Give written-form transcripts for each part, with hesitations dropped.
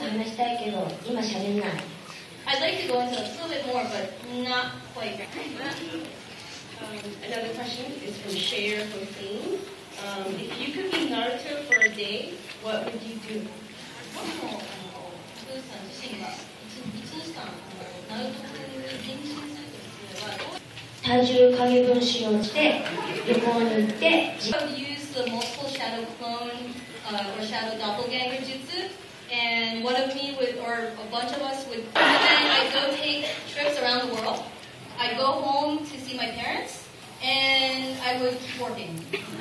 と話したいけど、今喋んない。 I'd like to go into a little bit more, but not quite. Another question is from Share from Queens. If you could be Naruto for a day, what would you do? プーさん自身が1時間ナルトに練習するとすればどう体重影分身をして旅行に行って I would use the multiple shadow clone or shadow doppelganger jutsu, and one of me would, or a bunch of us would, and then I'd go take trips around the world. I'd go home to see my parents, and I would keep working.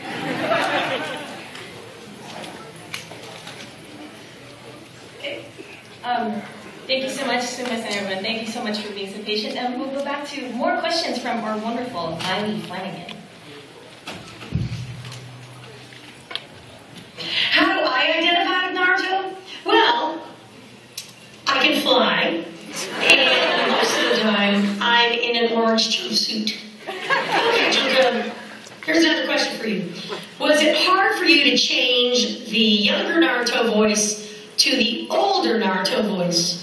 Okay. Thank you so much, Sumas and everyone. Thank you so much for being so patient. And we'll go back to more questions from our wonderful Miley Flanagan. How do I identify with Naruto? Well, I can fly, and most of the time I'm in an orange jumpsuit. Okay, Junko, here's another question for you. Was it hard for you to change the younger Naruto voice to the older Naruto voice?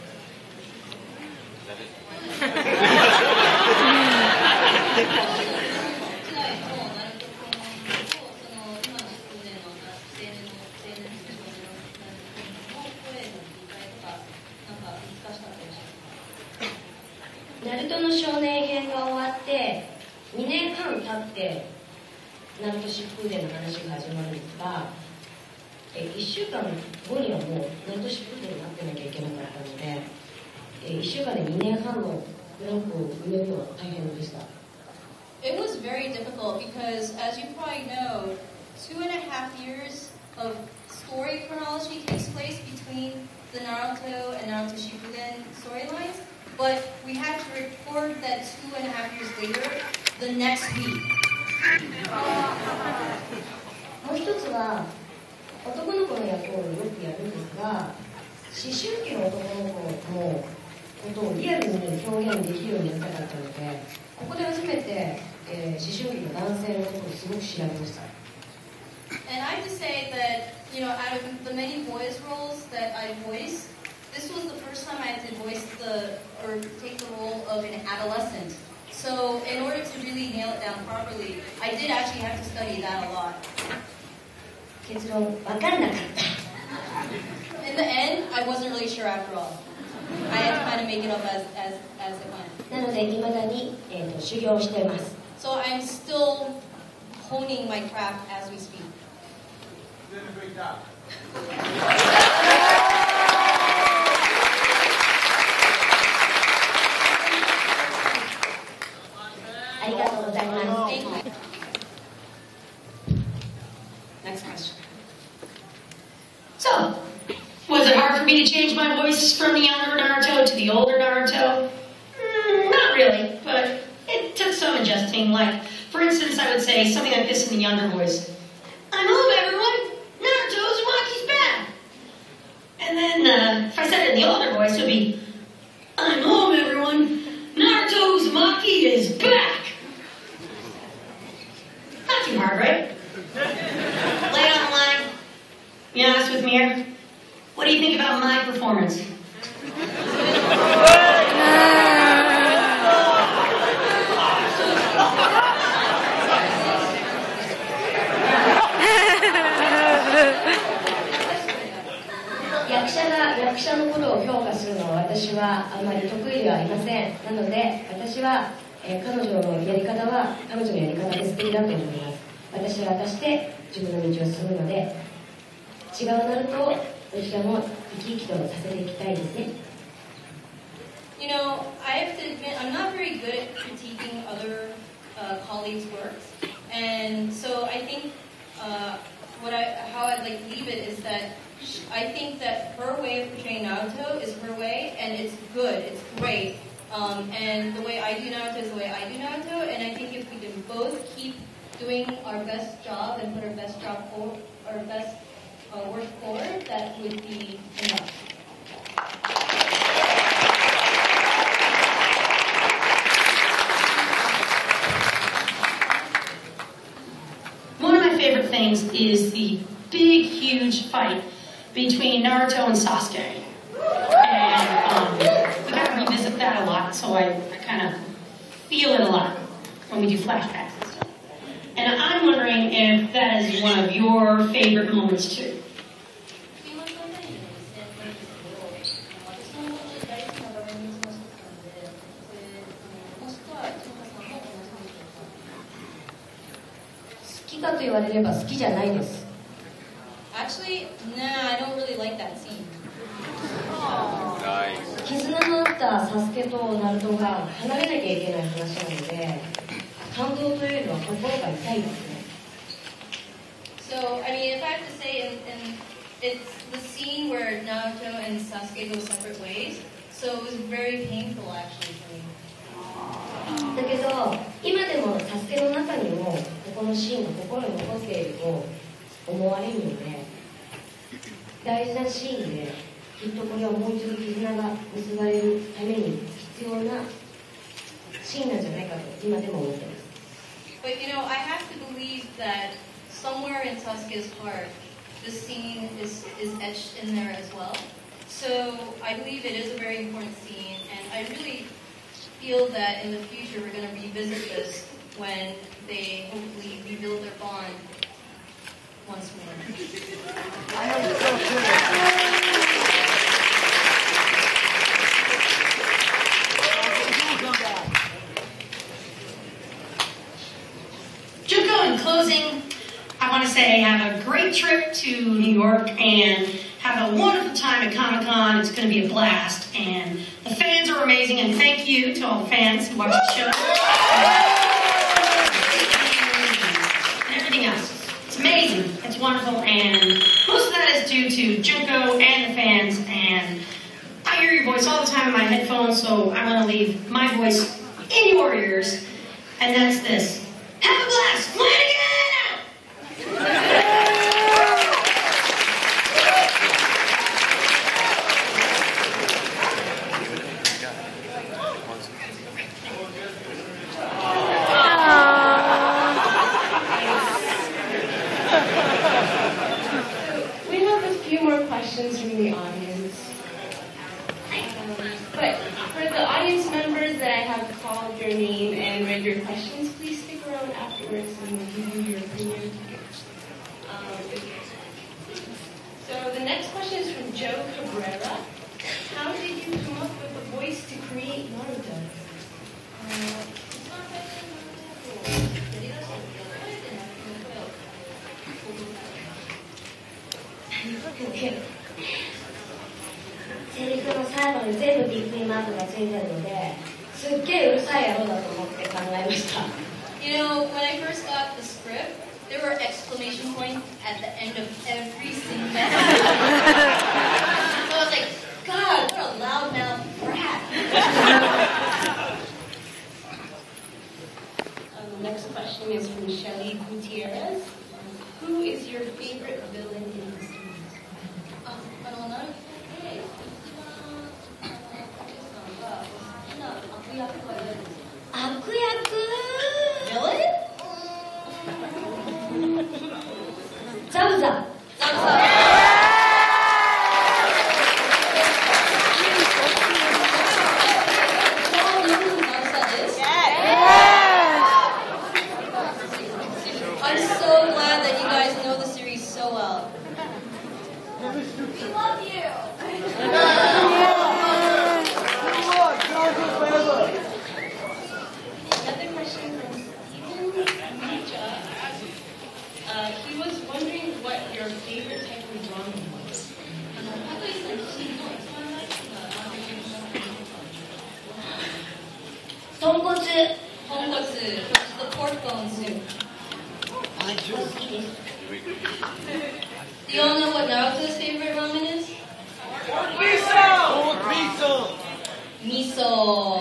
NARUTO の少年編が終わって2年半経ってナルト疾風伝の話が始まるんですが、1週間後にはもうナルト疾風伝になってなきゃいけなかったので、1週間で2年半のブランクを埋めるのは大変でした。 It was very difficult because, as you probably know, 2.5 years of story chronology takes place between the Naruto and Naruto Shippuden storylines, but we had to record that 2.5 years later, the next week. もう一つは男の子の役をよくやるんですが、思春期の男の子のことをリアルに表現できるようになりたかったので、ここで初めて、思春期の男性のことをすごく調べました。 And I have to say that, you know, out of the many voice roles that I voiced, this was the first time I had to voice or take the role of an adolescent. So in order to really nail it down properly, I did actually have to study that a lot. 結論、分からなかった。 In the end, I wasn't really sure after all. I had to kind of make it up as it went. なので、未だに、修行しています。 So I'm still honing my craft as we speak. You did a great job. ありがとうございます。 Thank you. Next question. So, was it hard for me to change my voice from the younger Naruto to the older Naruto? Not really, but it took some adjusting. Like, for instance, I would say something like this in the younger voice. I'm home, everyone. Naruto Uzumaki's back. And then, if I said it in the older voice, it would be, I'm home, everyone. Naruto Uzumaki is back. Not too hard, right? Lay it on the line. Be honest with me here. What do you think about my performance? 役者のことを評価するのは私はあまり得意ではありません。なので私は、彼女のやり方は彼女のやり方で素敵だと思います。私は私で自分の道を進むので、違うナルトをどちらも生き生きとさせていきたいですね。 You know, I have to admit, I'm not very good at critiquing other colleagues' works, and so I think how I'd like to leave it is that I think that her way of portraying Naruto is her way, and it's good, it's great. And the way I do Naruto is the way I do Naruto, and I think if we can both keep doing our best job and put our best job forward, our best work forward, that would be enough. One of my favorite things is the big, huge fight between Naruto and Sasuke. And we kind of revisit that a lot, so I kind of feel it a lot when we do flashbacks and stuff. And I'm wondering if that is one of your favorite moments too. Actually, nah, I don't really like that scene. 絆のあったサスケとナルトが離れなきゃいけない話なので、感動というよりは心が痛いですね。 So, I mean, if I have to say, it's the scene where Naruto and Sasuke go separate ways, so it was very painful actually for me. だけど、今でもサスケの中にもここのシーンが心に残っていると思われるので、大事なシーンできっとこれはもう一度絆が結ばれるために必要なシーンなんじゃないかと今でも思ってます。 But you know, I have to believe that somewhere in Sasuke's heart, the scene is etched in there as well. So I believe it is a very important scene, and I really feel that in the future we're going to revisit this when they hopefully rebuild their bond once more. Junko, in closing, I want to say have a great trip to New York and have a wonderful time at Comic-Con. It's going to be a blast. And the fans are amazing. And thank you to all the fans who watch the show. And everything else. It's amazing. It's wonderful. And most of that is due to Junko and the fans. And I hear your voice all the time in my headphones, so I'm going to leave my voice in your ears. And that's this. Have a blast! Flanagan! We have a few more questions from the audience. But for the audience members that I have called your name and read your questions, please stick around afterwards and we'll give you your opinion. So the next question is from Joe Cabrera. How did you come up with the voice to create Naruto? Okay. セリフの最後に全部びっくりマークがついてるので、すっげえうるさい野郎だと思って考えました。 You know, when I first got the script, there were exclamation points at the end of every single message. So I was like, God, what a loudmouth brat. The next question is from Shelly Gutierrez. Who is your favorite villain in the series? 悪役ザブザ。 I'm so glad that you guys know the series so well. We love you. Another question from Stephen Nietzsche. He was wondering what your favorite type of drama was. Tonkotsu, the pork bone soup. Do you all know what Naruto's favorite ramen is? Miso.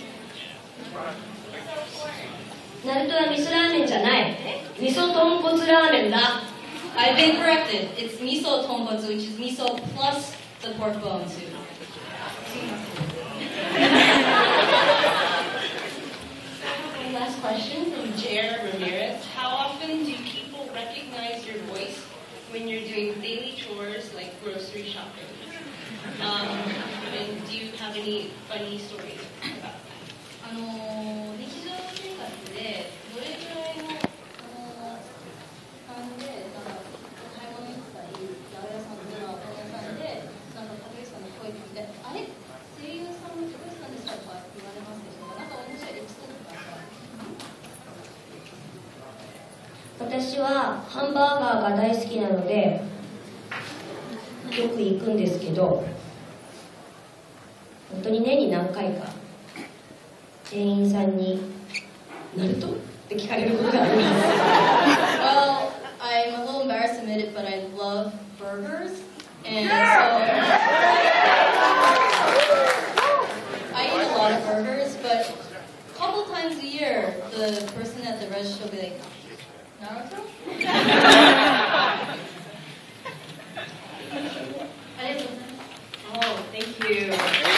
ナルトは味噌ラーメンじゃない。味噌豚骨ラーメンだ。 I've been corrected. It's miso tonkotsu, which is miso plus the pork bone soup. And last question from Jared Ramirez. How often do people recognize your voice when you're doing daily chores like grocery shopping. And do you have any funny stories about that? 日常生活でどれくらいの感じで買い物行ったり八百屋さんとか本屋さんで竹内さんの声聞いてあれ声優さんの竹内さんですかとか言われますでしょうか。なんか面白いエピソードとか私はハンバーガーが大好きなのでよく行くんですけど、本当に年に何回か店員さんに「ナルト?」って聞かれることがあります。 Well, I'm a little embarrassed to admit it, but I love burgers, and so I eat a lot of burgers. But a couple times a year, the person at the register will be like, "Naruto?" Oh, thank you.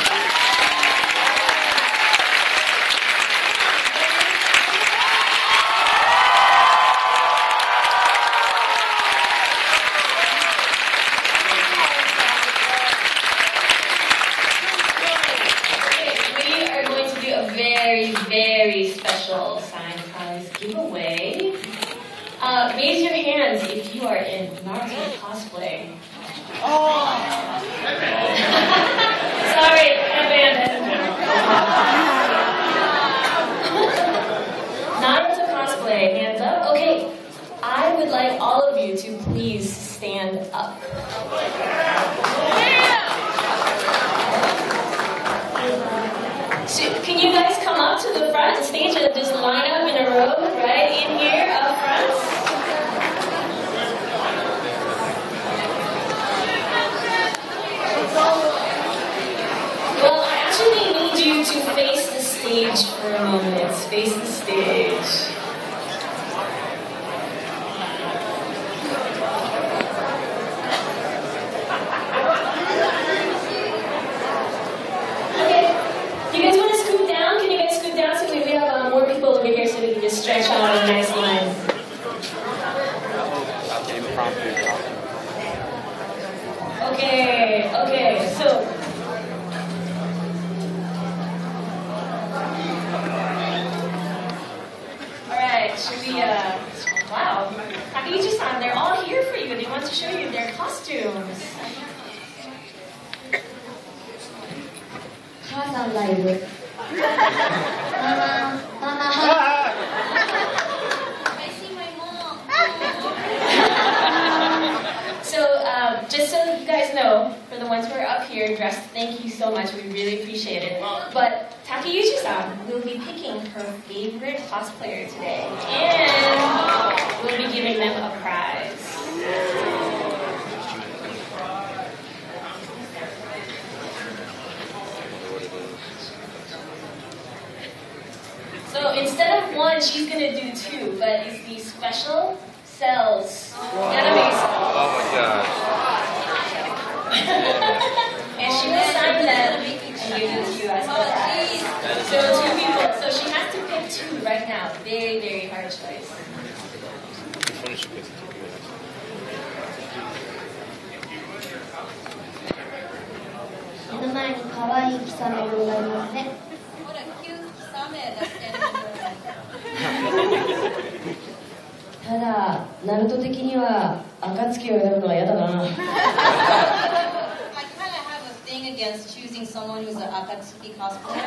Very special signed prize giveaway. Raise your hands if you are in Naruto cosplay. Oh! Sorry, Naruto cosplay, hands up. Okay, I would like all of you to please stand up. So, can you guys come up to the front stage and just line up in a row right in here up front? Well, I actually need you to face the stage for a moment. Face the stage. Stretch out a nice line. Okay, so alright, should we wow. Takeuchi-san, they're all here for you. They want to show you their costumes. 母さんがいる。ママ。 Just so you guys know, for the ones who are up here dressed, thank you so much. We really appreciate it. But Takeuchi-san will be picking her favorite cosplayer today, and we'll be giving them a prize. So instead of one, she's going to do two, but it's the special cells. Anime cells. Oh my god. And she will sign them and give it to you as a prize. So two people. So she has to pick two right now. Very, very hard choice. Which one is she picking? 目の前に可愛いキサメがいますね。 ほら、キューキサメだって。 ただ、ナルト的には暁を選ぶのは嫌だな。 I kind of have a thing against choosing someone who's an Akatsuki cosplayer.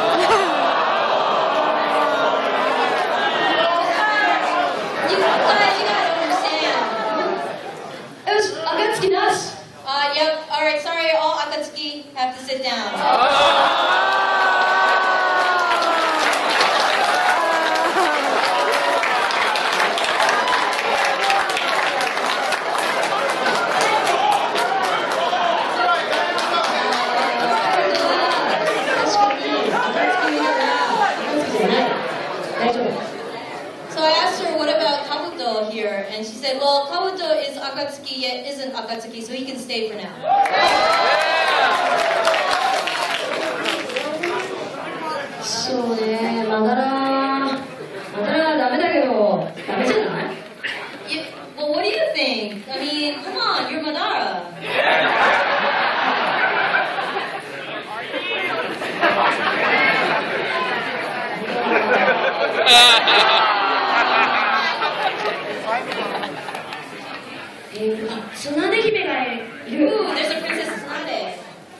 You guys, you gotta understand. It was Akatsuki das. Yep. All right. Sorry, all Akatsuki have to sit down. Here, and she said, well, Kabuto is Akatsuki yet isn't Akatsuki, so he can stay for now. そうね、まだらダメだけど、ダメじゃない？ Well, what do you think? I mean, come on, you're Madara. Tsunade 姫がいる。 Ooh, there's a Princess Tsunade.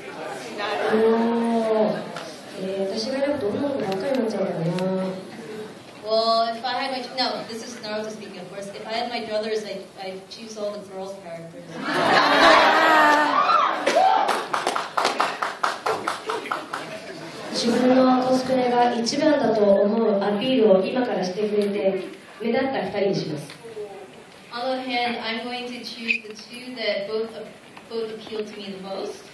私が選ぶと女の子ばっかりになっちゃうからな。 Well, if I had no, this is Naruto speaking, of course. If I had my brothers, I'd choose all the girls' characters. 自分のコスプレが一番だと思うアピールを今からしてくれて目立った2人にします。 On the other hand, I'm going to choose the two that both appeal to me the most.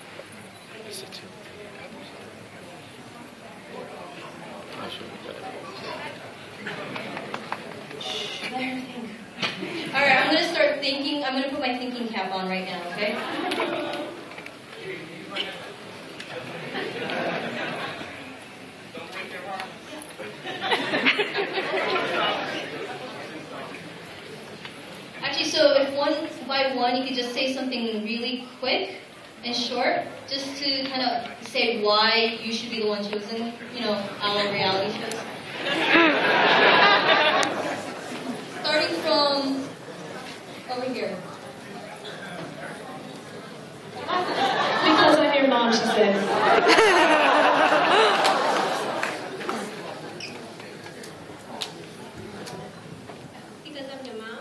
Alright, I'm going to start thinking. I'm going to put my thinking cap on right now, okay? Actually, so if one by one you could just say something really quick and short, just to kind of say why you should be the one chosen, you know, our reality shows. Starting from over here. Because I'm your mom, she said. Because I'm your mom?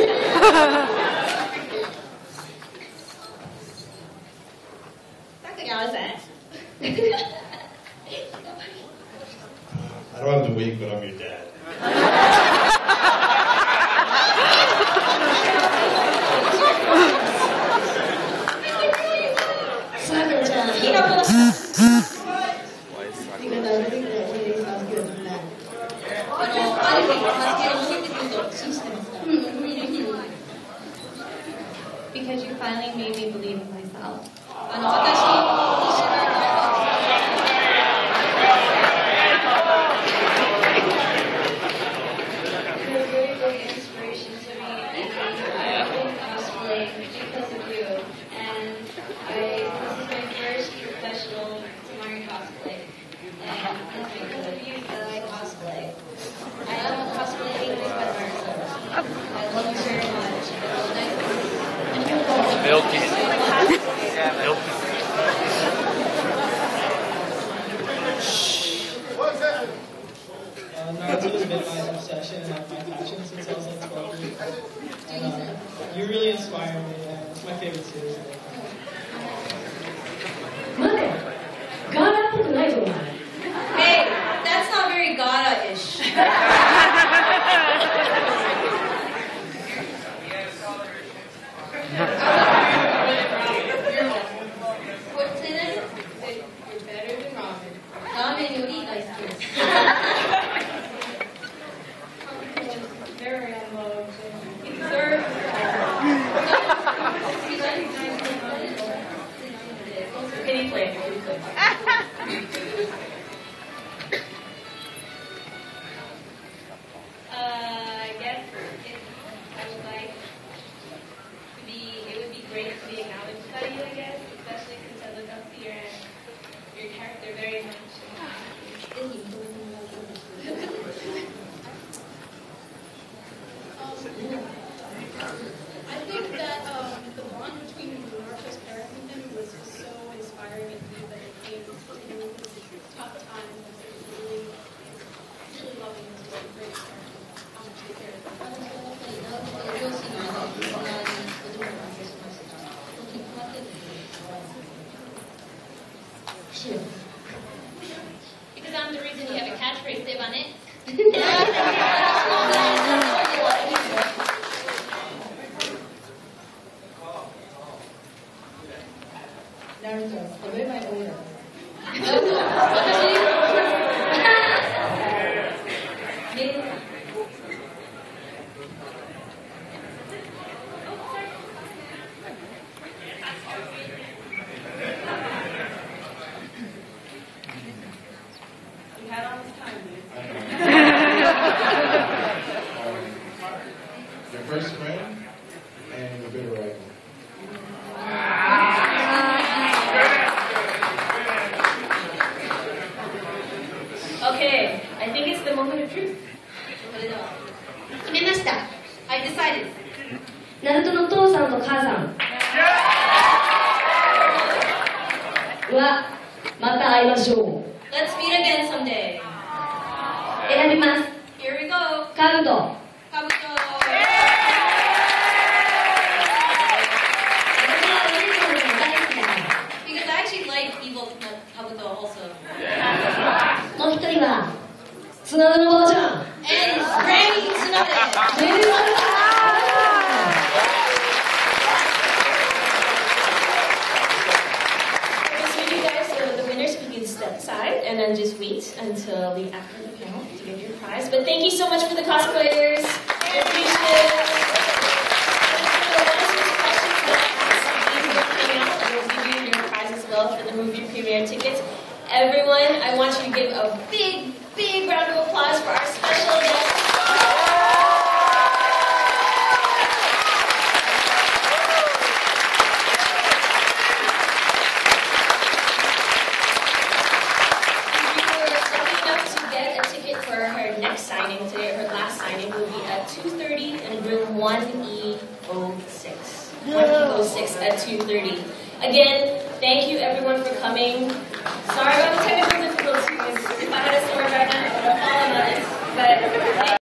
That's I don't have the wig, but I'm your dad. Because you finally made me believe in myself. You're a very big inspiration to me. I've been cosplaying because of you. And this is my first professional Tamari cosplay. And it's because of you that I cosplay. I am cosplaying with my Naruto. I love you very much. Milky. Milky. Naruto has been my obsession and my passion since I was like 12 years old. And, you really inspire me, and it's my favorite series. 待て、ガーラっぽくないぞお前。 Hey, that's not very Gaara-ish. What's in it? You're better than ramen. Ramen you eat ice cream. Very unloved. You deserve Pity play, pity play. I guess I would like to be, it would be great to be acknowledged by you, I guess, especially since I look up to your character very much. I think that the bond between Naruto's character and him was just so inspiring and deep that it came to him with tough times. It was really, really loving and just a great character. How much they cared about Because I'm the reason you have a catchphrase, save on it. Naruto, obey my order. You had all this time, dude. Your first friend and your bitter rival. はまた会いましょう。 Let's meet again someday. 選びます。 Here we go. カブト。 Kabuto. 私はユニコーンが大好きだから。 Because I actually like evil Kabuto also. もう一人は、つなぐのばあちゃん。 And Granny Tsunade. メルマルだ。 So you guys, the winners, you can step aside and then just wait until the after the panel to give your prize. But thank you so much for the cosplayers. I appreciate it. For the ones whose questions that asked you coming out, I will give you your prize as well for the movie premiere tickets. Everyone, I want you to give a big, big round of applause for our special guest. Signing today, her last signing will be at 2:30 in room 1E06. 1E06 at 2:30. Again, thank you everyone for coming. Sorry about the technical difficulties. If I had a story right now, I would have fallen on it. But